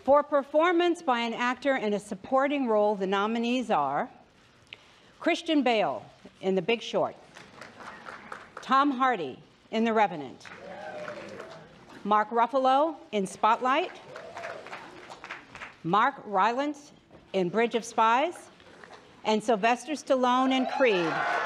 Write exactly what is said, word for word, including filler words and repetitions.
For performance by an actor in a supporting role, the nominees are Christian Bale in The Big Short, Tom Hardy in The Revenant, Mark Ruffalo in Spotlight, Mark Rylance in Bridge of Spies, and Sylvester Stallone in Creed.